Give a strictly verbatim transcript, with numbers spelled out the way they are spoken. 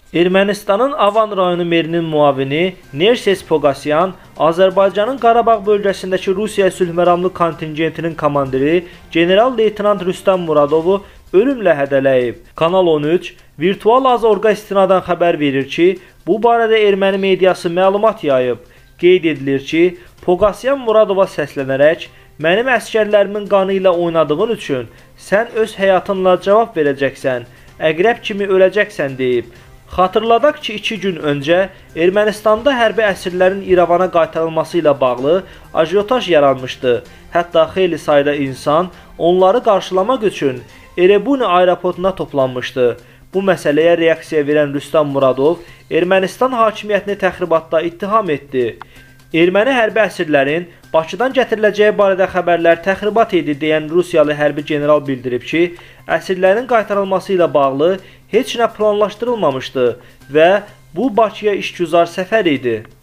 Ermənistanın Avan rayonu merinin muavini Nerses Pogasyan, Azərbaycanın Qarabağ bölgəsindəki Rusiya sülhməramlı kontingentinin komandiri general-leytenant Rüstəm Muradovu ölümlə hədələyib. Kanal on üç virtual azorqa istinadən xəbər verir ki, bu barədə erməni mediası məlumat yayıb. Qeyd edilir ki, Pogasyan Muradova səslənərək, mənim əskərlərimin qanı ilə oynadığın üçün sən öz həyatınla cavab verəcəksən, əqrəb kimi öləcəksən deyib. Xatırladaq ki, iki gün öncə Ermənistanda hərbi əsirlərin İrəvana qaytarılması ilə bağlı ajiotaj yaranmışdı. Hətta xeyli sayda insan onları qarşılamaq üçün Erebuni aeroportuna toplanmışdı. Bu məsələyə reaksiya verən Rüstəm Muradov Ermənistan hakimiyyətini təxribatda ittiham etdi. Erməni hərbi əsirlərin Bakıdan gətiriləcəyi barədə xəbərlər təxribat idi deyən Rusiyalı hərbi general bildirib ki, əsirlərin qaytarılması ilə bağlı heç nə planlaşdırılmamışdı və bu Bakıya işgüzar səfər idi.